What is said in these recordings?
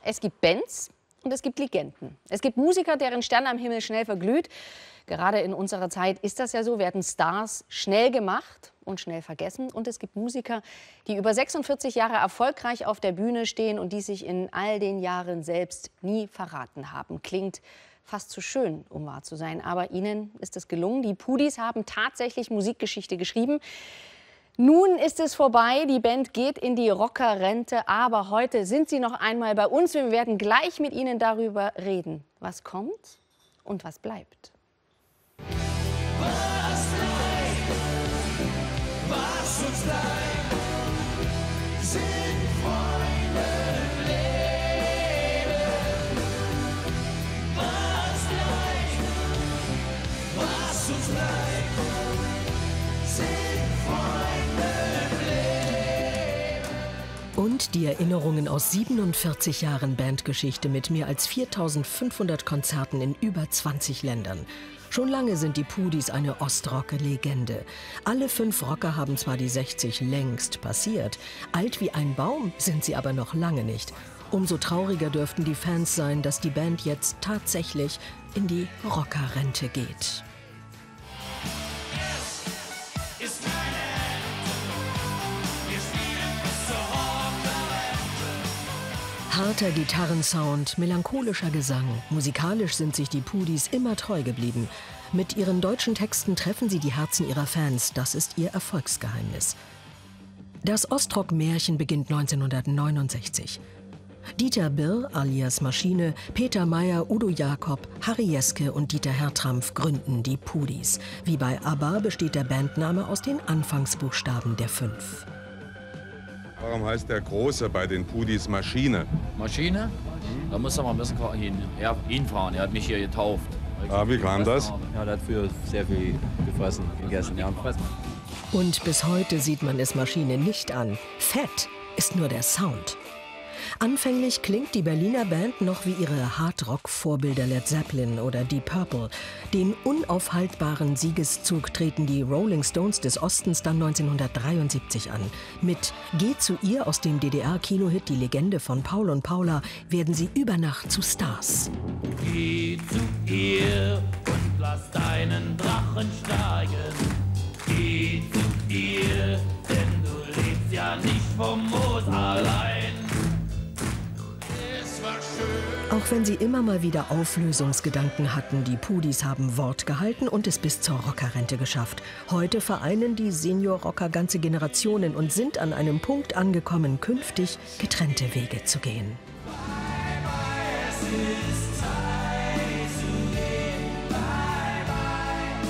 Es gibt Bands und es gibt Legenden. Es gibt Musiker, deren Stern am Himmel schnell verglüht. Gerade in unserer Zeit ist das ja so, werden Stars schnell gemacht und schnell vergessen. Und es gibt Musiker, die über 46 Jahre erfolgreich auf der Bühne stehen und die sich in all den Jahren selbst nie verraten haben. Klingt fast zu schön, um wahr zu sein. Aber ihnen ist es gelungen. Die Pudis haben tatsächlich Musikgeschichte geschrieben. Nun ist es vorbei, die Band geht in die Rockerrente, aber heute sind sie noch einmal bei uns. Wir werden gleich mit ihnen darüber reden, was kommt und was bleibt. Was bleibt, was uns bleibt, sind Freunde im Leben. Was bleibt, was uns bleibt, sind Freunde im Leben. Und die Erinnerungen aus 47 Jahren Bandgeschichte mit mehr als 4.500 Konzerten in über 20 Ländern. Schon lange sind die Pudis eine Ostrock-Legende. Alle 5 Rocker haben zwar die 60 längst passiert, alt wie ein Baum sind sie aber noch lange nicht. Umso trauriger dürften die Fans sein, dass die Band jetzt tatsächlich in die Rockerrente geht. Harter Gitarrensound, melancholischer Gesang. Musikalisch sind sich die Pudis immer treu geblieben. Mit ihren deutschen Texten treffen sie die Herzen ihrer Fans. Das ist ihr Erfolgsgeheimnis. Das Ostrock-Märchen beginnt 1969. Dieter Birr alias Maschine, Peter Mayer, Udo Jakob, Harry Jeske und Dieter Hertrampf gründen die Pudis. Wie bei ABBA besteht der Bandname aus den Anfangsbuchstaben der 5. Warum heißt der Große bei den Pudis Maschine? Maschine? Da muss er mal ein bisschen hinfahren. Er hat mich hier getauft. Ah, wie kam das? Ja, der hat früher sehr viel gefressen, gegessen. Ja, Und bis heute sieht man es Maschine nicht an. Fett ist nur der Sound. Anfänglich klingt die Berliner Band noch wie ihre Hardrock-Vorbilder Led Zeppelin oder Deep Purple. Den unaufhaltbaren Siegeszug treten die Rolling Stones des Ostens dann 1973 an. Mit Geh zu ihr aus dem DDR-Kinohit Die Legende von Paul und Paula werden sie über Nacht zu Stars. Geh zu ihr und lass deinen Drachen steigen. Geh zu ihr, denn du lebst ja nicht vom Moos allein. Auch wenn sie immer mal wieder Auflösungsgedanken hatten, die Pudis haben Wort gehalten und es bis zur Rockerrente geschafft. Heute vereinen die Senior-Rocker ganze Generationen und sind an einem Punkt angekommen, künftig getrennte Wege zu gehen. Es ist Zeit zu gehen. Bye, bye.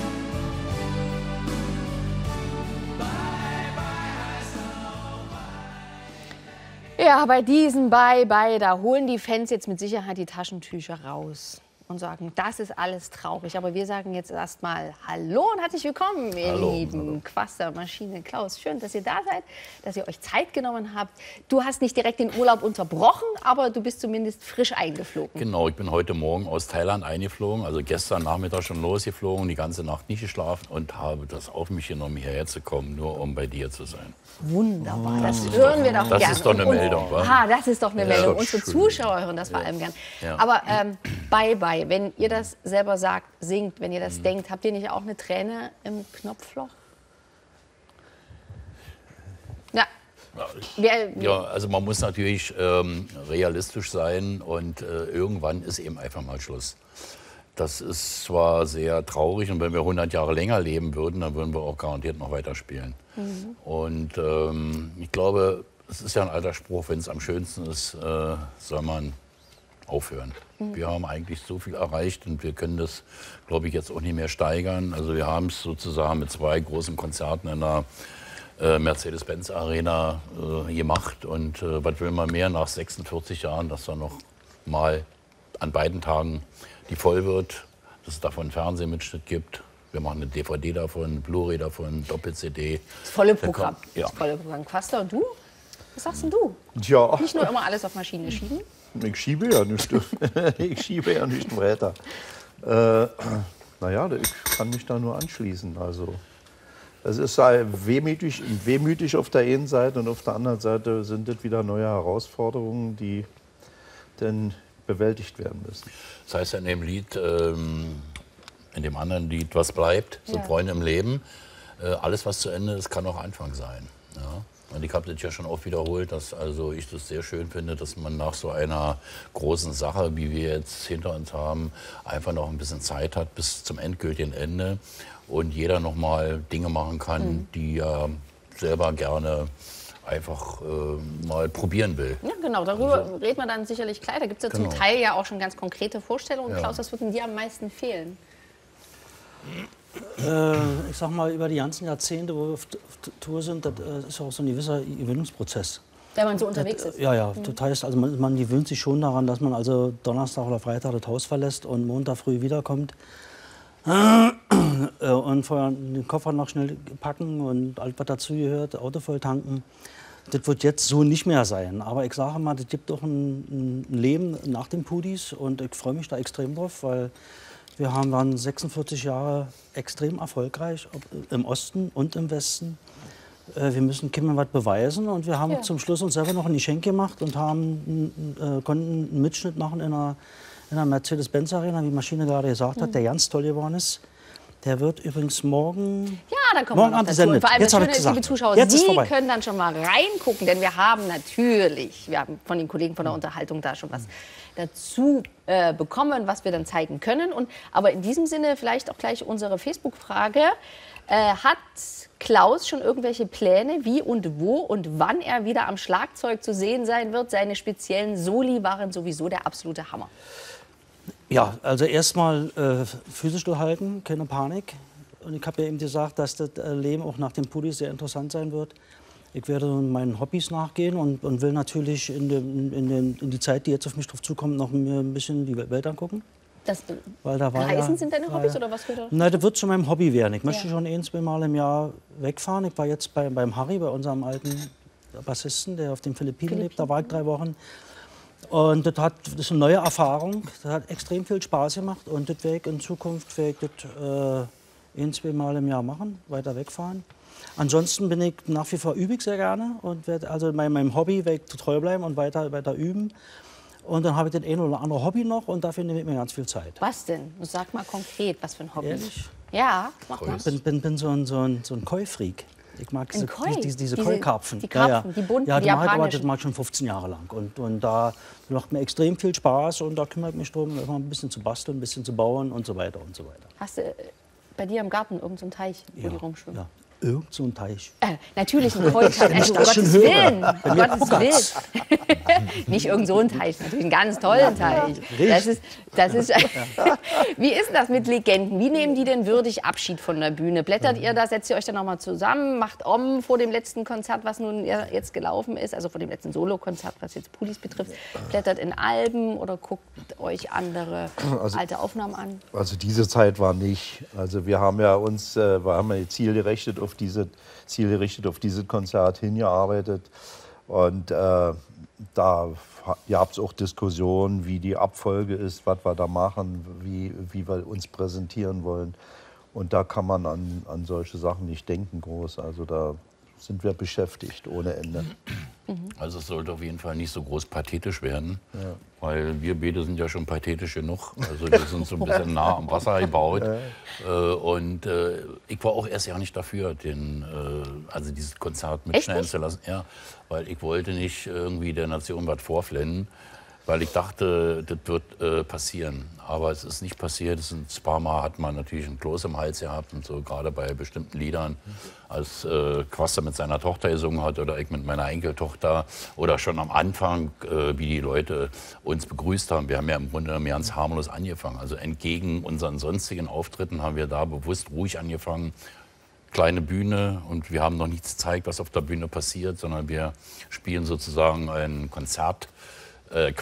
Bye, bye heißt auch bye. Ja, bei diesem Bye-Bye, da holen die Fans jetzt mit Sicherheit die Taschentücher raus und sagen, das ist alles traurig. Aber wir sagen jetzt erstmal Hallo und herzlich willkommen, ihr Lieben. Quaster, Maschine, Klaus, schön, dass ihr da seid, dass ihr euch Zeit genommen habt. Du hast nicht direkt den Urlaub unterbrochen, aber du bist zumindest frisch eingeflogen. Genau, ich bin heute Morgen aus Thailand eingeflogen, also gestern Nachmittag schon losgeflogen, die ganze Nacht nicht geschlafen und habe das auf mich genommen, hierher zu kommen, nur um bei dir zu sein. Wunderbar, das hören wir doch gerne. Das ist doch eine Meldung, wa? Ha, das ist doch eine Meldung. Ist doch Unsere schön. Zuschauer hören das vor allem gern. Ja. Aber Bye-Bye, wenn ihr das selber sagt, singt, wenn ihr das denkt, habt ihr nicht auch eine Träne im Knopfloch? Ja. Ja, also man muss natürlich realistisch sein und irgendwann ist eben einfach mal Schluss. Das ist zwar sehr traurig und wenn wir 100 Jahre länger leben würden, dann würden wir auch garantiert noch weiterspielen. Und ich glaube, es ist ja ein alter Spruch, wenn es am schönsten ist, soll man aufhören. Wir haben eigentlich so viel erreicht und wir können das, glaube ich, jetzt auch nicht mehr steigern. Also wir haben es sozusagen mit 2 großen Konzerten in der Mercedes-Benz-Arena gemacht. Und was will man mehr nach 46 Jahren, dass da noch mal an beiden Tagen die voll wird, dass es davon einen Fernsehmitschnitt gibt. Wir machen eine DVD davon, Blu-ray davon, Doppel-CD. Das volle Programm. Ja. Das volle Programm. Quaster, und du? Was sagst denn du? Ja, Nicht nur immer alles auf Maschine schieben? ich schiebe ja nicht. Ich schiebe ja nicht weiter. Naja, ich kann mich da nur anschließen. Also, es ist wehmütig auf der einen Seite und auf der anderen Seite sind das wieder neue Herausforderungen, die denn bewältigt werden müssen. Das heißt ja in dem Lied, in dem anderen Lied, was bleibt, sind Freunde im Leben. Alles, was zu Ende ist, kann auch Anfang sein. Ja? Und ich habe das ja schon oft wiederholt, dass also ich das sehr schön finde, dass man nach so einer großen Sache, wie wir jetzt hinter uns haben, einfach noch ein bisschen Zeit hat bis zum endgültigen Ende und jeder noch mal Dinge machen kann, die er selber gerne einfach mal probieren will. Ja, genau, darüber redet man dann sicherlich gleich. Da gibt es ja zum Teil ja auch schon ganz konkrete Vorstellungen. Klaus, was würden dir am meisten fehlen? Ich sag mal, über die ganzen Jahrzehnte, wo wir auf Tour sind, das ist auch so ein gewisser Gewöhnungsprozess. Wenn man so unterwegs ist. Ja, das heißt, also man gewöhnt sich schon daran, dass man also Donnerstag oder Freitag das Haus verlässt und Montag früh wiederkommt. Und vorher den Koffer noch schnell packen und alles, was dazugehört, Auto voll tanken. Das wird jetzt so nicht mehr sein. Aber ich sage mal, das gibt doch ein Leben nach den Pudis und ich freue mich da extrem drauf, weil wir waren 46 Jahre extrem erfolgreich, im Osten und im Westen. Wir müssen Kindern was beweisen und wir haben zum Schluss uns selber noch ein Geschenk gemacht und konnten einen Mitschnitt machen in einer Mercedes-Benz-Arena, wie Maschine gerade gesagt hat, der ganz toll geworden ist. Der wird übrigens morgen. Ja, da kommen wir noch dazu. Und vor allem das Schöne ist, liebe Zuschauer, Sie können dann schon mal reingucken, denn wir haben von den Kollegen von der Unterhaltung da schon was dazu bekommen, was wir dann zeigen können. Aber in diesem Sinne vielleicht auch gleich unsere Facebook-Frage. Hat Klaus schon irgendwelche Pläne, wie und wo und wann er wieder am Schlagzeug zu sehen sein wird? Seine speziellen Soli waren sowieso der absolute Hammer. Ja, also erstmal physisch durchhalten, keine Panik. Und ich habe ja eben gesagt, dass das Leben auch nach dem Pudis sehr interessant sein wird. Ich werde meinen Hobbys nachgehen und will natürlich in die Zeit, die jetzt auf mich drauf zukommt, noch ein bisschen die Welt angucken. Reisen sind deine Hobbys oder was? Nein, das wird zu meinem Hobby werden. Ich möchte schon 1-2 Mal im Jahr wegfahren. Ich war jetzt beim Harry, bei unserem alten Bassisten, der auf den Philippinen lebt. Da war ich 3 Wochen. Und das ist eine neue Erfahrung. Das hat extrem viel Spaß gemacht. Und das werde ich in Zukunft 1-2 Mal im Jahr machen, weiter wegfahren. Ansonsten bin ich nach wie vor übe ich sehr gerne und werde also meinem Hobby werde ich treu bleiben und weiter üben. Und dann habe ich das ein oder andere Hobby noch und dafür nehme ich mir ganz viel Zeit. Was denn? Sag mal konkret, was für ein Hobby. Ehrlich? Ja, mach mal. Ich bin so ein Koi-Freak. Ich mag diese Koi-Karpfen. Die Karpfen, die bunten, die japanischen. Das mache ich schon 15 Jahre lang. Und da macht mir extrem viel Spaß und da kümmere ich mich darum, immer ein bisschen zu basteln, ein bisschen zu bauen und so weiter und so weiter. Hast du bei dir im Garten irgendeinen Teich, wo die rumschwimmen? Ja. Irgend so ein Teich. Natürlich ein Koi-Teich, also um Gottes Willen. Um Gottes Willen. Nicht irgend so ein Teich, natürlich einen ganz tollen Teich. Das ist Wie ist das mit Legenden? Wie nehmen die denn würdig Abschied von der Bühne? Blättert ihr da, setzt ihr euch dann noch mal zusammen, macht vor dem letzten Konzert, was nun jetzt gelaufen ist, also vor dem letzten Solokonzert, was jetzt Pudis betrifft, blättert in Alben oder guckt euch andere alte Aufnahmen an? Also diese Zeit war nicht. Also wir haben ja uns zielgerichtet auf dieses Konzert hingearbeitet. Und da gab es auch Diskussionen, wie die Abfolge ist, was wir da machen, wie wir uns präsentieren wollen. Und da kann man an solche Sachen nicht denken groß. Also da sind wir beschäftigt ohne Ende. Also es sollte auf jeden Fall nicht so groß pathetisch werden, weil wir beide sind ja schon pathetisch genug. Also wir sind so ein bisschen nah am Wasser gebaut. Und ich war auch erst ja nicht dafür, also dieses Konzert mitschneiden zu lassen. Ja, weil ich wollte nicht irgendwie der Nation was vorflennen, weil ich dachte, das wird passieren. Aber es ist nicht passiert. Ein paar Mal hat man natürlich einen Kloß im Hals gehabt und so, gerade bei bestimmten Liedern, als Quaster mit seiner Tochter gesungen hat oder ich mit meiner Enkeltochter oder schon am Anfang, wie die Leute uns begrüßt haben. Wir haben ja im Grunde ganz harmlos angefangen. Also entgegen unseren sonstigen Auftritten haben wir da bewusst ruhig angefangen. Kleine Bühne und wir haben noch nichts gezeigt, was auf der Bühne passiert, sondern wir spielen sozusagen ein Konzert, ein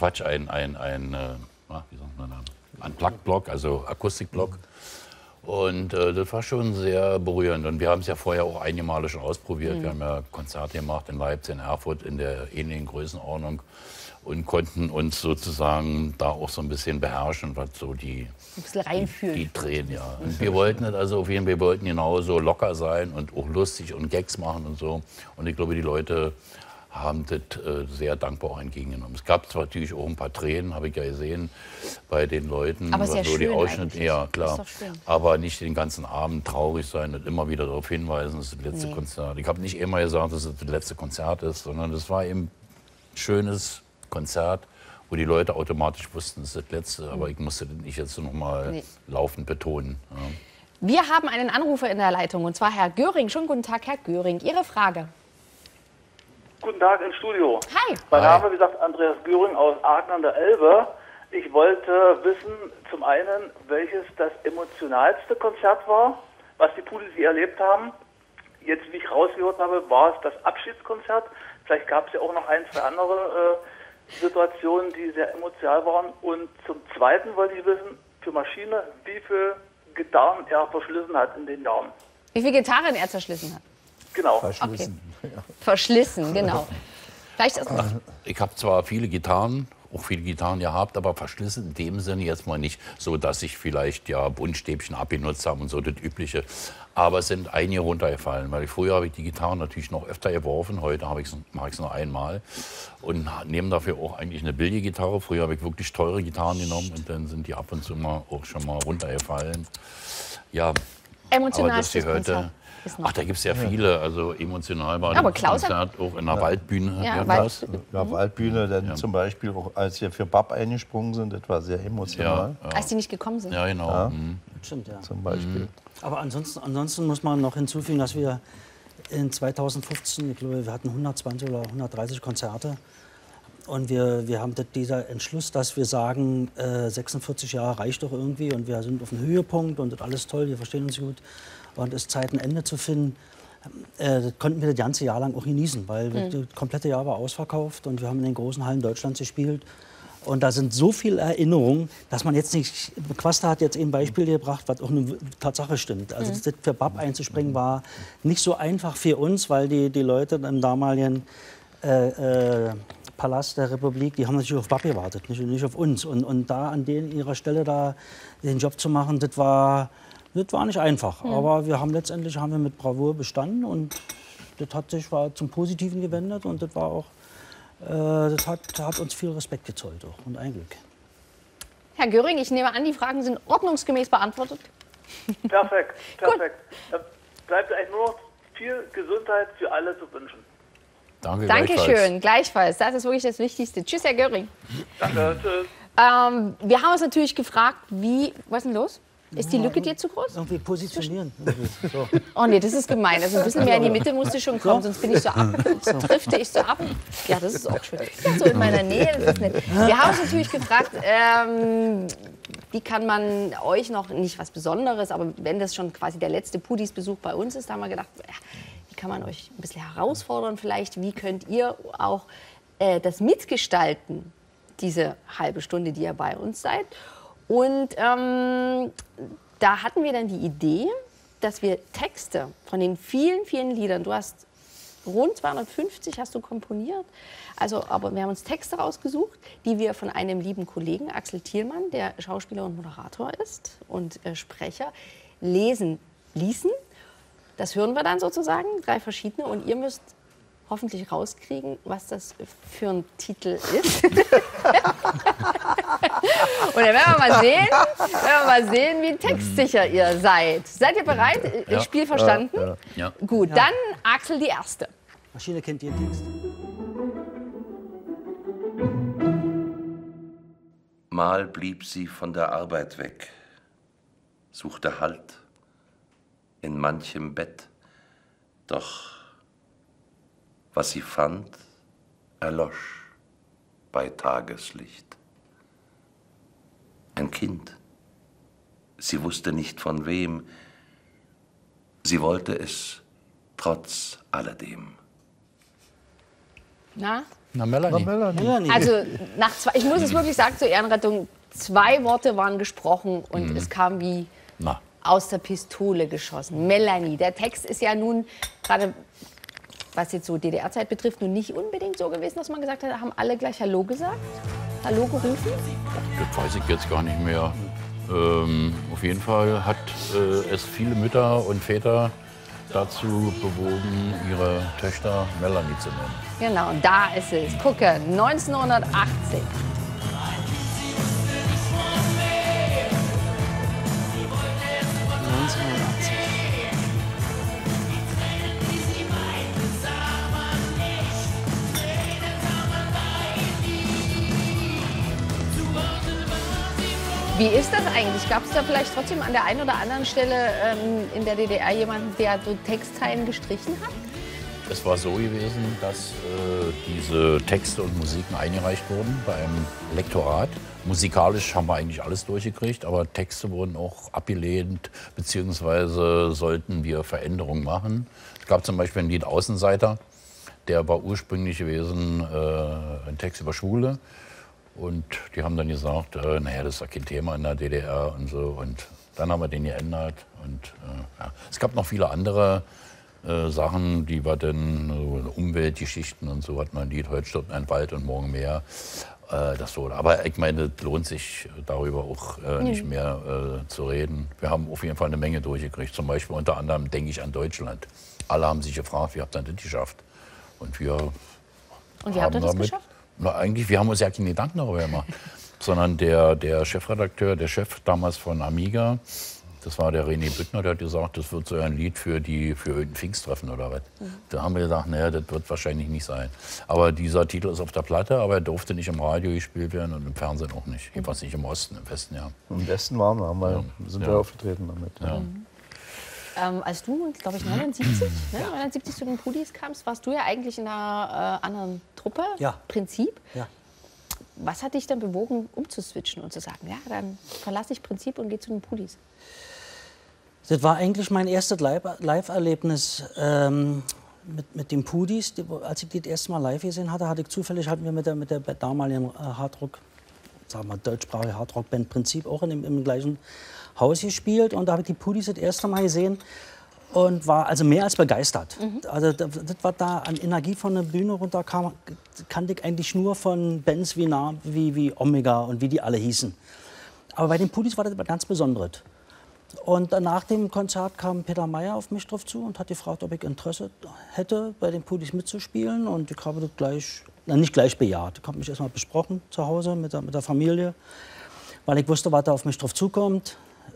Unplugged-Block, also Akustikblock. Und das war schon sehr berührend. Und wir haben es ja vorher auch einige Male schon ausprobiert. Wir haben ja Konzerte gemacht in Leipzig, in Erfurt in der ähnlichen Größenordnung und konnten uns sozusagen da auch so ein bisschen beherrschen, was so die Tränen, ja. Und wir wollten also auf jeden Fall, wir wollten genauso locker sein und auch lustig und Gags machen und so. Und ich glaube, die Leute haben das sehr dankbar auch entgegengenommen. Es gab zwar natürlich auch ein paar Tränen, habe ich ja gesehen, bei den Leuten. Aber sehr so die schön Ausschnitte, ja klar. Ist doch schön. Aber nicht den ganzen Abend traurig sein und immer wieder darauf hinweisen, das ist das letzte Konzert. Ich habe nicht immer gesagt, dass es das letzte Konzert ist, sondern das war eben ein schönes Konzert, wo die Leute automatisch wussten, es ist das letzte. Aber ich musste das nicht jetzt noch mal laufend betonen. Ja. Wir haben einen Anrufer in der Leitung, und zwar Herr Göring. Schönen guten Tag, Herr Göring. Ihre Frage. Guten Tag ins Studio. Hi. Mein Name, wie gesagt, Andreas Göring aus Aachen an der Elbe. Ich wollte wissen, zum einen, welches das emotionalste Konzert war, was die Pudis hier erlebt haben. Jetzt, wie ich rausgehört habe, war es das Abschiedskonzert. Vielleicht gab es ja auch noch ein, zwei andere Situationen, die sehr emotional waren. Und zum Zweiten wollte ich wissen, für Maschine, wie viel Gitarren er verschlissen hat in den Jahren. Wie viele Gitarren er zerschlissen hat? Genau. Verschlissen. Okay. Verschlissen, genau. Vielleicht Ich habe zwar viele Gitarren gehabt, aber verschlissen in dem Sinne jetzt mal nicht, so dass ich vielleicht ja Buntstäbchen abgenutzt habe und so das Übliche. Aber es sind einige runtergefallen, weil früher habe ich die Gitarren natürlich noch öfter geworfen, heute mache ich es nur einmal und nehme dafür auch eigentlich eine Billiggitarre. Früher habe ich wirklich teure Gitarren genommen und dann sind die ab und zu mal auch schon mal runtergefallen. Ja, emotional aber das die heute. Ach, da gibt es ja viele. Also emotional war das Konzert auch in der Waldbühne. Ja, Waldbühne, dann zum Beispiel auch, als wir für BAP eingesprungen sind, das war sehr emotional. Ja. Als die nicht gekommen sind. Ja, genau. Ja. Stimmt, ja. Zum Beispiel. Aber ansonsten muss man noch hinzufügen, dass wir in 2015, ich glaube, wir hatten 120 oder 130 Konzerte. Und wir haben dieser Entschluss, dass wir sagen, 46 Jahre reicht doch irgendwie und wir sind auf dem Höhepunkt und das alles toll, wir verstehen uns gut. Und es ist Zeit, ein Ende zu finden. Das konnten wir das ganze Jahr lang auch genießen, weil das komplette Jahr war ausverkauft und wir haben in den großen Hallen Deutschlands gespielt. Und da sind so viele Erinnerungen, dass man jetzt nicht... Quasta hat jetzt ein Beispiel gebracht, was auch eine Tatsache stimmt. Also das für BAP einzuspringen war nicht so einfach für uns, weil die Leute im damaligen Palast der Republik, die haben natürlich auf BAP gewartet, nicht auf uns. Und da an ihrer Stelle da den Job zu machen, das war nicht einfach. Aber letztendlich haben wir mit Bravour bestanden und das war zum Positiven gewendet und das war auch... Das hat uns viel Respekt gezollt auch und ein Glück. Herr Göring, ich nehme an, die Fragen sind ordnungsgemäß beantwortet. Perfekt, perfekt. Bleibt eigentlich nur noch viel Gesundheit für alle zu wünschen. Danke, Dankeschön, gleichfalls. Das ist wirklich das Wichtigste. Tschüss, Herr Göring. Danke, tschüss. Wir haben uns natürlich gefragt, was ist denn los? Ist die Lücke dir zu groß? Irgendwie positionieren. So. Oh nee, das ist gemein. Also ein bisschen mehr in die Mitte musste schon kommen, sonst bin ich so ab. Drifte ich so ab. Ja, das ist auch schön. So in meiner Nähe, das ist nett. Wir haben uns natürlich gefragt, wie kann man euch noch, nicht was Besonderes, aber wenn das schon quasi der letzte Pudis-Besuch bei uns ist, da haben wir gedacht, wie kann man euch ein bisschen herausfordern vielleicht? Wie könnt ihr auch das mitgestalten, diese halbe Stunde, die ihr bei uns seid? Und da hatten wir dann die Idee, dass wir Texte von den vielen, vielen Liedern, du hast rund 250 hast du komponiert, aber wir haben uns Texte rausgesucht, die wir von einem lieben Kollegen, Axel Thielmann, der Schauspieler und Moderator ist und Sprecher, lesen ließen. Das hören wir dann sozusagen, 3 verschiedene, und ihr müsst hoffentlich rauskriegen, was das für ein Titel ist. Und dann werden wir mal sehen, wie textsicher ihr seid. Seid ihr bereit? Ja. Spiel verstanden? Ja. Gut, dann Axel die erste. Maschine kennt ihren Text. Mal blieb sie von der Arbeit weg, suchte Halt in manchem Bett, doch was sie fand, erlosch bei Tageslicht. Ein Kind, sie wusste nicht von wem, sie wollte es trotz alledem. Na, Melanie. Also, ich muss es wirklich sagen, zur Ehrenrettung, 2 Worte waren gesprochen und es kam wie aus der Pistole geschossen. Melanie, der Text ist ja nun gerade, was jetzt so DDR-Zeit betrifft, nun nicht unbedingt so gewesen, dass man gesagt hat, haben alle gleich Hallo gesagt? Hallo gerufen? Das weiß ich jetzt gar nicht mehr. Auf jeden Fall hat es viele Mütter und Väter dazu bewogen, ihre Töchter Melanie zu nennen. Genau, da ist es. Gucke, 1980. Wie ist das eigentlich? Gab es da vielleicht trotzdem an der einen oder anderen Stelle in der DDR jemanden, der so Textzeilen gestrichen hat? Es war so gewesen, dass diese Texte und Musiken eingereicht wurden bei einem Lektorat. Musikalisch haben wir eigentlich alles durchgekriegt, aber Texte wurden auch abgelehnt, beziehungsweise sollten wir Veränderungen machen. Es gab zum Beispiel ein Lied Außenseiter, der war ursprünglich gewesen ein Text über Schwule. Und die haben dann gesagt, naja, das ist ja kein Thema in der DDR und so. Und dann haben wir den geändert. Und ja. Es gab noch viele andere Sachen, die wir dann, Umweltgeschichten und so, hat man ein Lied, heute stirbt ein Wald und morgen mehr. Das so. Aber ich meine, es lohnt sich darüber auch nicht mehr zu reden. Wir haben auf jeden Fall eine Menge durchgekriegt. Zum Beispiel unter anderem denke ich an Deutschland. Alle haben sich gefragt, wie habt ihr das geschafft? Und wir Und wie habt ihr das geschafft? Na, eigentlich, wir haben uns ja keine Gedanken darüber gemacht. Sondern der Chefredakteur, der Chef damals von Amiga, das war der René Büttner, der hat gesagt, das wird so ein Lied für irgendein Pfingsttreffen oder was. Da haben wir gedacht, naja, das wird wahrscheinlich nicht sein. Aber dieser Titel ist auf der Platte, aber er durfte nicht im Radio gespielt werden und im Fernsehen auch nicht. Jedenfalls nicht im Osten, im Westen, ja. Im Westen waren wir, sind wir aufgetreten damit. Ja. Als du, glaube ich, 79 zu den Pudis kamst, warst du ja eigentlich in einer anderen Truppe, Prinzip. Ja. Was hat dich dann bewogen, umzuswitchen und zu sagen, ja, dann verlasse ich Prinzip und gehe zu den Pudis? Das war eigentlich mein erstes Live-Erlebnis mit den Pudis. Als ich die das erste Mal live gesehen hatte, hatten wir mit der damaligen Hardrock, sagen wir deutschsprachige Hardrock-Band Prinzip auch im gleichen Haus gespielt. Und da habe ich die Pudis das erste Mal gesehen und war also mehr als begeistert. Also das, was da an Energie von der Bühne runterkam, kannte ich eigentlich nur von Bands wie Omega und wie die alle hießen. Aber bei den Pudis war das etwas ganz Besonderes. Und nach dem Konzert kam Peter Mayer auf mich drauf zu und hat gefragt, ob ich Interesse hätte, bei den Pudis mitzuspielen. Und ich habe das nicht gleich bejaht. Ich habe mich erstmal besprochen zu Hause mit der Familie, weil ich wusste, was da auf mich drauf zukommt.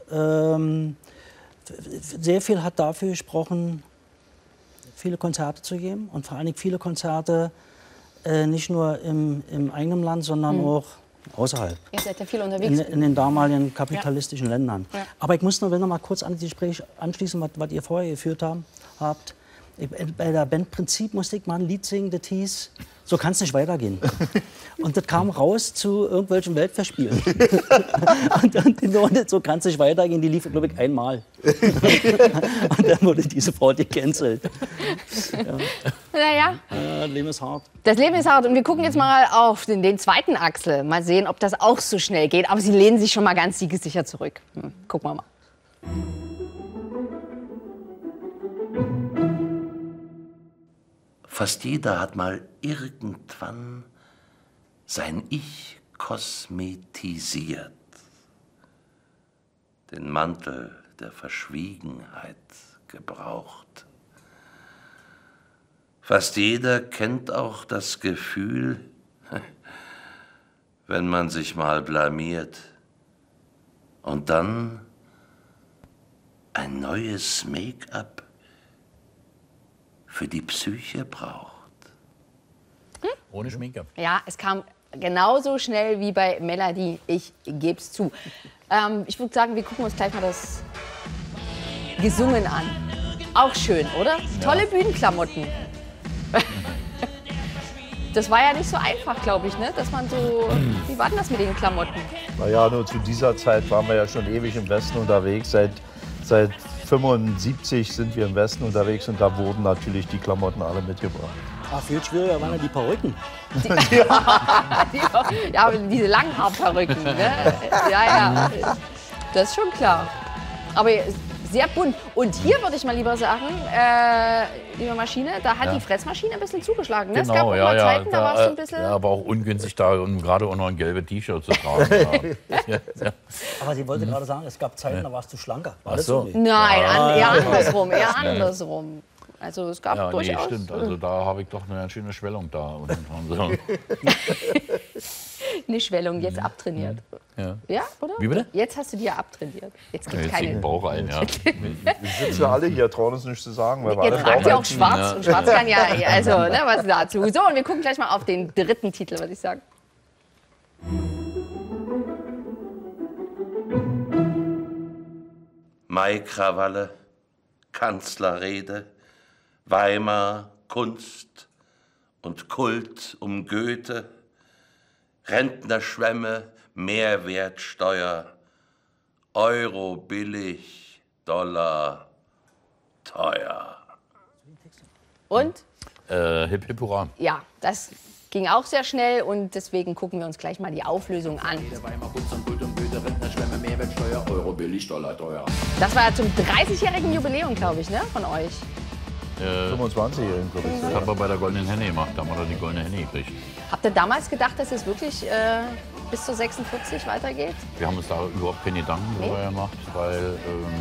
Sehr viel hat dafür gesprochen, viele Konzerte zu geben und vor allem viele Konzerte nicht nur im eigenen Land, sondern auch außerhalb. Ihr seid ja viel unterwegs. In den damaligen kapitalistischen Ländern. Ja. Aber ich muss noch mal kurz an das Gespräch anschließen, was ihr vorher geführt habt. Bei der Band Prinzip musste ich mal ein Lied singen, das hieß So kann's nicht weitergehen. Und das kam raus zu irgendwelchen Weltfestspielen. und So kann's nicht weitergehen, die lief, glaube ich, einmal. Und dann wurde die sofort gecancelt. Naja. Das Leben ist hart. Das Leben ist hart. Und wir gucken jetzt mal auf den zweiten Axel. Mal sehen, ob das auch so schnell geht. Aber sie lehnen sich schon mal ganz siegessicher zurück. Gucken wir mal. Fast jeder hat mal irgendwann sein Ich kosmetisiert. Den Mantel der Verschwiegenheit gebraucht. Fast jeder kennt auch das Gefühl, wenn man sich mal blamiert und dann ein neues Make-up für die Psyche braucht. Ohne Schminke. Ja, es kam genauso schnell wie bei Melanie. Ich gebe es zu. Ich würde sagen, wir gucken uns gleich mal das Gesungen an. Auch schön, oder? Ja. Tolle Bühnenklamotten. Das war ja nicht so einfach, glaube ich, ne? Dass man so. Wie war denn das mit den Klamotten? Naja, nur zu dieser Zeit waren wir ja schon ewig im Westen unterwegs. Seit 75 sind wir im Westen unterwegs und da wurden natürlich die Klamotten alle mitgebracht. Ach, viel schwieriger waren ja die Perücken. Ja, diese Langhaarperücken. Ne? Ja, das ist schon klar. Aber Sehr bunt. Und hier würde ich mal lieber sagen, liebe Maschine, da hat die Fressmaschine ein bisschen zugeschlagen. Ne? Genau, es gab auch mal Zeiten, da warst du ein bisschen... Ja, aber auch ungünstig da, um gerade auch noch ein gelbes T-Shirt zu tragen. Aber sie wollte gerade sagen, es gab Zeiten, da warst du schlanker. War das so. so? Nein, eher andersrum, eher andersrum. Also es gab durchaus... Nee, stimmt. Also da habe ich doch eine schöne Schwellung da. Eine Schwellung, jetzt abtrainiert. Ja, oder? Wie bitte? Jetzt hast du die ja abtrainiert. Jetzt gibt es keine... den Bauch ein, ja. Wir sitzen ja alle hier, trauen uns nichts zu sagen. Weil wir Jetzt alle tragt ihr auch Bauch schwarz und schwarz kann ja, also ne, was dazu. So, und wir gucken gleich mal auf den dritten Titel, würde ich sagen. Maikrawalle, Kanzlerrede, Weimar, Kunst und Kult um Goethe, Rentnerschwämme, Mehrwertsteuer, Euro billig, Dollar teuer. Und? Hip hip hurra. Ja, das ging auch sehr schnell und deswegen gucken wir uns gleich mal die Auflösung an. Weimar, Kunst und Kult um Goethe, Rentnerschwämme, Mehrwertsteuer, Euro billig, Dollar teuer. Das war ja zum 30-jährigen Jubiläum, glaube ich, ne, von euch. 25-Jährigen, glaube ich. Das haben wir bei der Goldenen Henne gemacht. Da haben wir die Goldene Henne gekriegt. Habt ihr damals gedacht, dass es wirklich bis zu 46 weitergeht? Wir haben uns da überhaupt keine Gedanken drüber gemacht, weil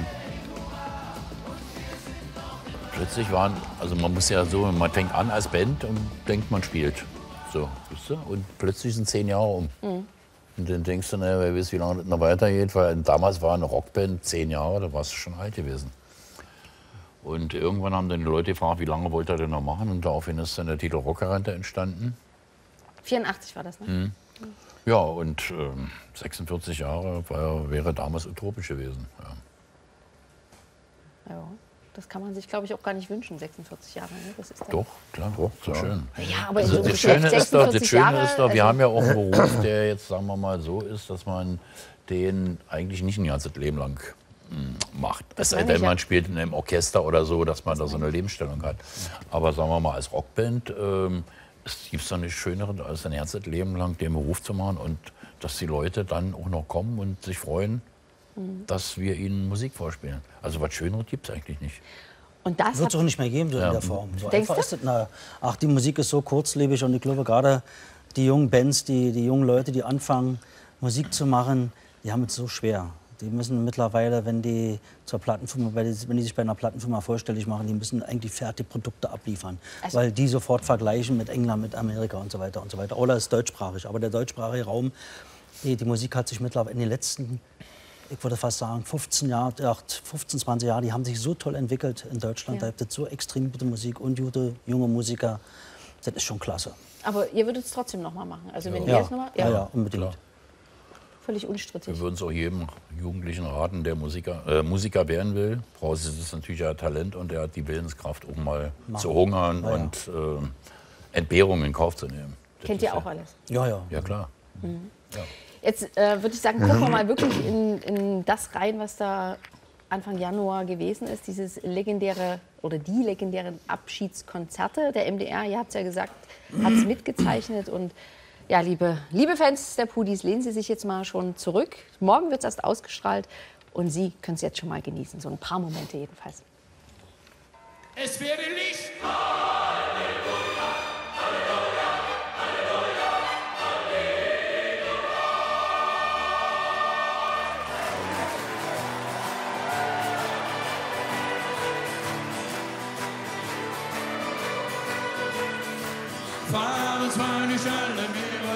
plötzlich waren, also man muss ja so, man fängt an als Band und denkt, man spielt. So, weißt du? Und plötzlich sind 10 Jahre um. Und dann denkst du, naja, wer weiß, wie lange das noch weitergeht, weil damals war eine Rockband 10 Jahre, da warst du schon alt gewesen. Und irgendwann haben dann die Leute gefragt, wie lange wollt ihr denn noch machen? Und daraufhin ist dann der Titel Rockerente entstanden. 84 war das, ne? Ja, und 46 Jahre wäre damals utopisch gewesen. Ja, das kann man sich, glaube ich, auch gar nicht wünschen, 46 Jahre. Ne? Das ist Doch, klar, so schön. Ja, aber Also so das Schöne ist doch, Jahre, wir haben ja auch einen Beruf, der jetzt, sagen wir mal, so ist, dass man den eigentlich nicht ein ganzes Leben lang macht. Es sei denn, man spielt in einem Orchester oder so, dass man da so eine Lebensstellung hat. Aber sagen wir mal, als Rockband es gibt doch nichts Schöneres, als ein ganzes Leben lang den Beruf zu machen und dass die Leute dann auch noch kommen und sich freuen, dass wir ihnen Musik vorspielen. Also was Schöneres gibt es eigentlich nicht. Und das wird es auch nicht mehr geben, so in der Form. So Denkst einfach du? ist das, ach, die Musik ist so kurzlebig und ich glaube gerade die jungen Bands, die jungen Leute, die anfangen Musik zu machen, die haben es so schwer. Die müssen mittlerweile, wenn die zur Plattenfirma, wenn die sich bei einer Plattenfirma vorstellig machen, die müssen eigentlich fertige Produkte abliefern, Also weil die sofort vergleichen mit England, mit Amerika und so weiter und so weiter. Oder ist deutschsprachig, aber der deutschsprachige Raum, die Musik hat sich mittlerweile in den letzten, ich würde fast sagen, 15, 20 Jahre, die haben sich so toll entwickelt in Deutschland. Da gibt es so extrem gute Musik und gute junge Musiker. Das ist schon klasse. Aber ihr würdet es trotzdem noch mal machen? Also wenn ihr Ja, jetzt noch mal, ja, unbedingt. Klar. Völlig unstrittig. Wir würden es auch jedem Jugendlichen raten, der Musiker werden will. Voraus ist natürlich ein Talent und der hat die Willenskraft, um mal zu hungern und Entbehrungen in Kauf zu nehmen. Kennt ihr auch alles? Ja, ja. Ja, klar. Ja. Jetzt würde ich sagen, gucken wir mal wirklich in das rein, was da Anfang Januar gewesen ist. Dieses legendäre oder die legendären Abschiedskonzerte der MDR. Ihr habt es ja gesagt, hat es mitgezeichnet. Und ja, liebe Fans der Pudis, lehnen Sie sich jetzt mal schon zurück. Morgen wird es erst ausgestrahlt und Sie können es jetzt schon mal genießen. So ein paar Momente jedenfalls. Es werde Licht. Fahren zwei durch alle Meere,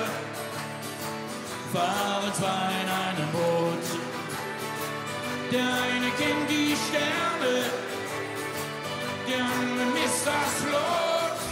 fahren zwei in einem Boot. Der eine kennt die Sterne, der andere misst das Lot.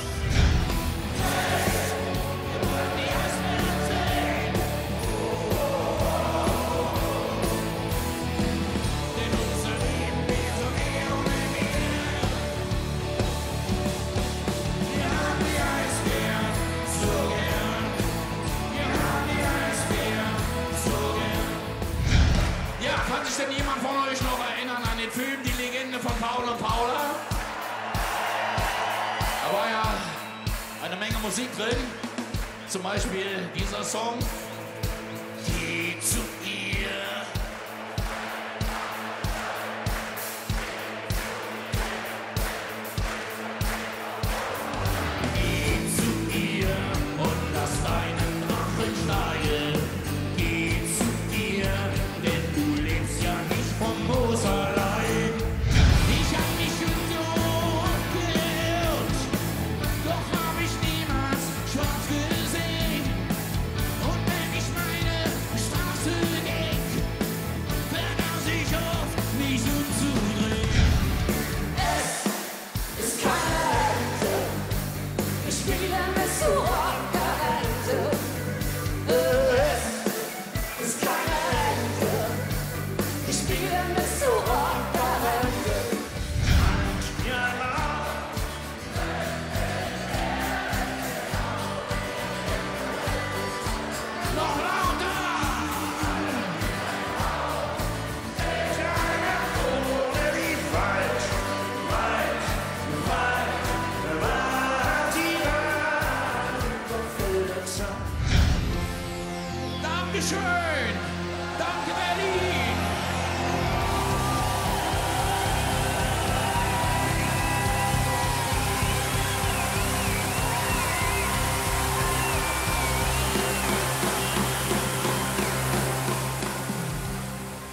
Kann sich denn jemand von euch noch erinnern an den Film Die Legende von Paul und Paula? Da war ja eine Menge Musik drin. Zum Beispiel dieser Song. Geh zu ihr.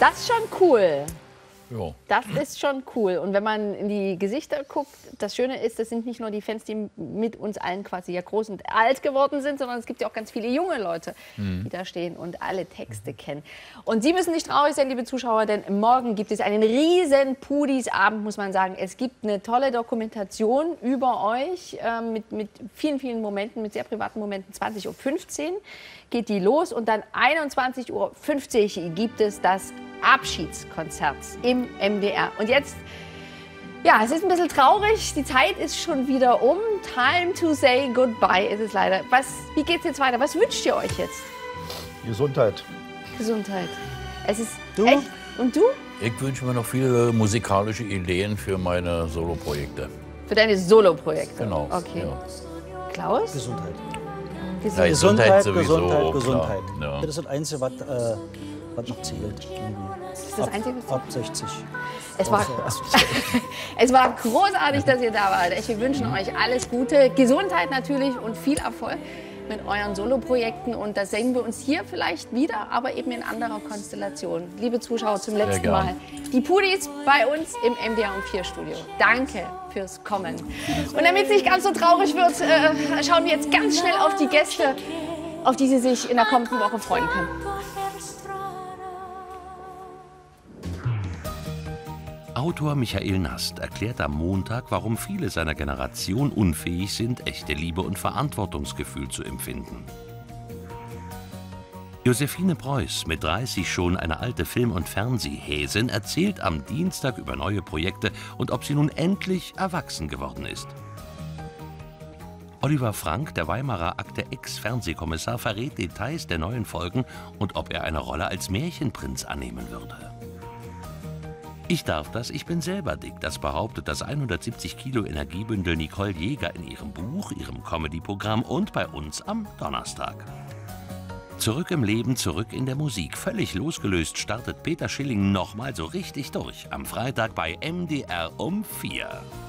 Das ist schon cool. Ja. Das ist schon cool. Und wenn man in die Gesichter guckt, das Schöne ist, das sind nicht nur die Fans, die mit uns allen quasi ja groß und alt geworden sind, sondern es gibt ja auch ganz viele junge Leute, die da stehen und alle Texte kennen. Und Sie müssen nicht traurig sein, liebe Zuschauer, denn morgen gibt es einen riesen Pudis-Abend, muss man sagen. Es gibt eine tolle Dokumentation über euch mit vielen, vielen Momenten, mit sehr privaten Momenten. 20:15 Uhr geht die los und dann 21:50 Uhr gibt es das Abschiedskonzert im MDR. Und jetzt, ja, es ist ein bisschen traurig, die Zeit ist schon wieder um. Time to say goodbye ist es leider. Wie geht's jetzt weiter? Was wünscht ihr euch jetzt? Gesundheit. Gesundheit. Es ist Du? echt. Und du? Ich wünsche mir noch viele musikalische Ideen für meine Soloprojekte. Für deine Solo-Projekte? Genau. Okay. Ja. Klaus? Gesundheit. Ja, Gesundheit sowieso, Gesundheit, Gesundheit. klar. Ja. Das ist das Einzige, was noch zählt. Das ist das Einzige, was Ab 60. Es war, es war großartig, dass ihr da wart. Wir wünschen euch alles Gute, Gesundheit natürlich und viel Erfolg mit euren Soloprojekten. Und da sehen wir uns hier vielleicht wieder, aber eben in anderer Konstellation. Liebe Zuschauer, zum letzten Mal. Die Pudis bei uns im MDR um4 Studio. Danke fürs Kommen. Und damit es nicht ganz so traurig wird, schauen wir jetzt ganz schnell auf die Gäste, auf die Sie sich in der kommenden Woche freuen können. Autor Michael Nast erklärt am Montag, warum viele seiner Generation unfähig sind, echte Liebe und Verantwortungsgefühl zu empfinden. Josephine Preuß, mit 30 schon eine alte Film- und Fernsehhäsin, erzählt am Dienstag über neue Projekte und ob sie nun endlich erwachsen geworden ist. Oliver Frank, der Weimarer Akte Ex-Fernsehkommissar, verrät Details der neuen Folgen und ob er eine Rolle als Märchenprinz annehmen würde. Ich darf das, ich bin selber dick. Das behauptet das 170 Kilo Energiebündel Nicole Jäger in ihrem Buch, ihrem Comedy-Programm und bei uns am Donnerstag. Zurück im Leben, zurück in der Musik. Völlig losgelöst startet Peter Schilling nochmal so richtig durch. Am Freitag bei MDR um 4.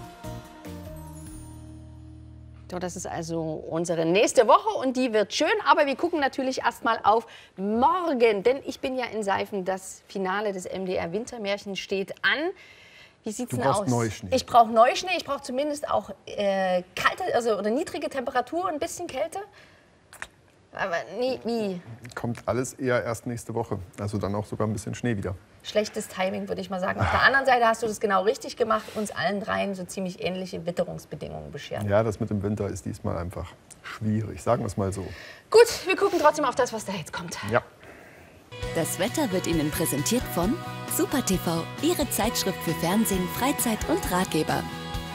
So, das ist also unsere nächste Woche und die wird schön, aber wir gucken natürlich erstmal auf morgen, denn ich bin ja in Seifen, das Finale des MDR Wintermärchen steht an. Wie sieht's denn aus? Neuschnee. Ich brauche Neuschnee, ich brauche zumindest auch kalte, oder niedrige Temperatur, ein bisschen Kälte. Aber wie? Kommt alles eher erst nächste Woche, also dann auch sogar ein bisschen Schnee wieder. Schlechtes Timing, würde ich mal sagen. Auf der anderen Seite hast du das genau richtig gemacht, uns allen dreien so ziemlich ähnliche Witterungsbedingungen beschert. Ja, das mit dem Winter ist diesmal einfach schwierig, sagen wir es mal so. Gut, wir gucken trotzdem auf das, was da jetzt kommt. Ja. Das Wetter wird Ihnen präsentiert von Super TV, Ihre Zeitschrift für Fernsehen, Freizeit und Ratgeber.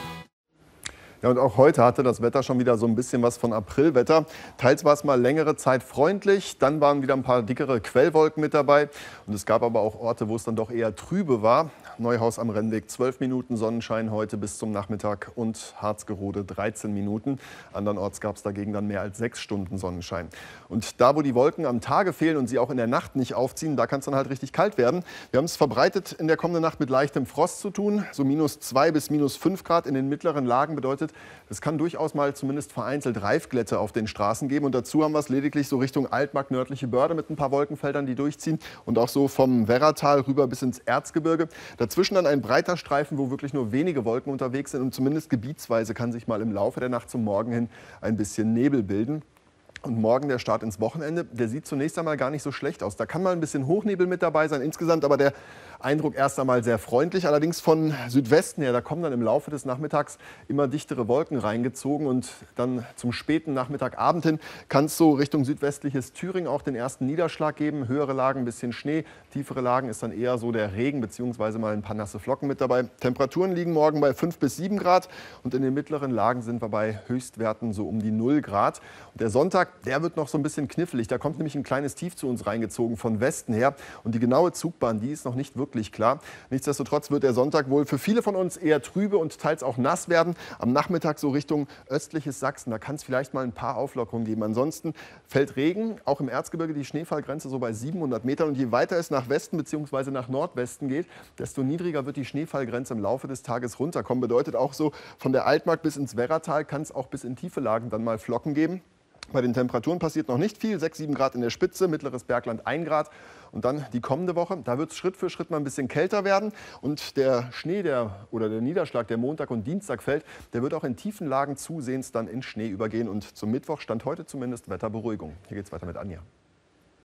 Ja, und auch heute hatte das Wetter schon wieder so ein bisschen was von Aprilwetter. Teils war es mal längere Zeit freundlich, dann waren wieder ein paar dickere Quellwolken mit dabei. Und es gab aber auch Orte, wo es dann doch eher trübe war. Neuhaus am Rennweg 12 Minuten Sonnenschein heute bis zum Nachmittag und Harzgerode 13 Minuten. Andernorts gab es dagegen dann mehr als 6 Stunden Sonnenschein. Und da, wo die Wolken am Tage fehlen und sie auch in der Nacht nicht aufziehen, da kann es dann halt richtig kalt werden. Wir haben es verbreitet in der kommenden Nacht mit leichtem Frost zu tun. So -2 bis -5 Grad in den mittleren Lagen bedeutet, es kann durchaus mal zumindest vereinzelt Reifglätte auf den Straßen geben. Und dazu haben wir es lediglich so Richtung Altmark, nördliche Börde mit ein paar Wolkenfeldern, die durchziehen. Und auch so vom Werratal rüber bis ins Erzgebirge. Dazwischen dann ein breiter Streifen, wo wirklich nur wenige Wolken unterwegs sind. Und zumindest gebietsweise kann sich mal im Laufe der Nacht zum Morgen hin ein bisschen Nebel bilden. Und morgen der Start ins Wochenende, der sieht zunächst einmal gar nicht so schlecht aus. Da kann mal ein bisschen Hochnebel mit dabei sein insgesamt, aber der Eindruck erst einmal sehr freundlich. Allerdings von Südwesten her, da kommen dann im Laufe des Nachmittags immer dichtere Wolken reingezogen. Und dann zum späten Nachmittagabend hin kann es so Richtung südwestliches Thüringen auch den ersten Niederschlag geben. Höhere Lagen, ein bisschen Schnee, tiefere Lagen ist dann eher so der Regen bzw. mal ein paar nasse Flocken mit dabei. Temperaturen liegen morgen bei 5 bis 7 Grad und in den mittleren Lagen sind wir bei Höchstwerten so um die 0 Grad. Und der Sonntag, der wird noch so ein bisschen knifflig. Da kommt nämlich ein kleines Tief zu uns reingezogen von Westen her. Und die genaue Zugbahn, die ist noch nicht wirklich klar. Nichtsdestotrotz wird der Sonntag wohl für viele von uns eher trübe und teils auch nass werden. Am Nachmittag so Richtung östliches Sachsen, da kann es vielleicht mal ein paar Auflockerungen geben. Ansonsten fällt Regen, auch im Erzgebirge die Schneefallgrenze so bei 700 Metern. Und je weiter es nach Westen bzw. nach Nordwesten geht, desto niedriger wird die Schneefallgrenze im Laufe des Tages runterkommen. Bedeutet auch so, von der Altmark bis ins Werratal kann es auch bis in tiefe Lagen dann mal Flocken geben. Bei den Temperaturen passiert noch nicht viel, 6, 7 Grad in der Spitze, mittleres Bergland 1 Grad. Und dann die kommende Woche, da wird es Schritt für Schritt mal ein bisschen kälter werden. Und der Schnee oder der Niederschlag, der Montag und Dienstag fällt, der wird auch in tiefen Lagen zusehends dann in Schnee übergehen. Und zum Mittwoch, Stand heute zumindest, Wetterberuhigung. Hier geht es weiter mit Anja.